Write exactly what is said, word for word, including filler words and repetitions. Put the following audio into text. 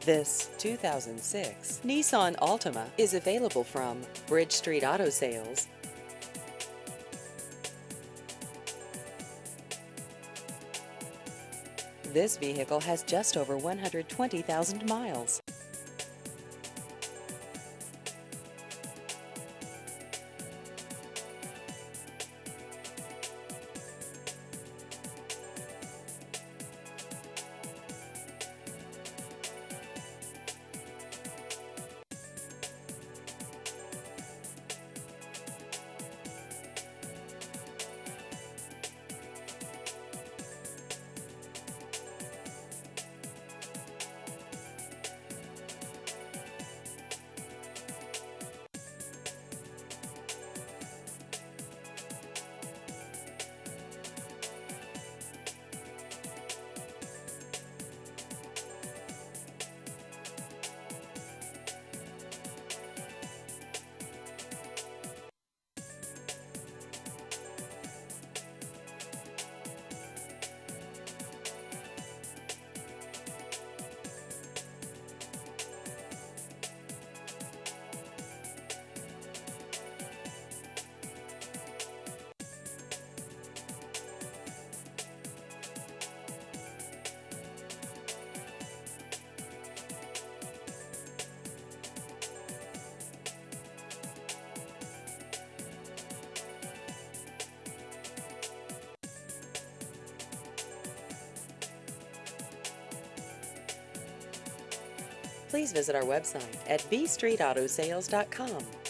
This two thousand six Nissan Altima is available from Bridge Street Auto Sales. This vehicle has just over one hundred twenty thousand miles. Please visit our website at b street auto sales dot com.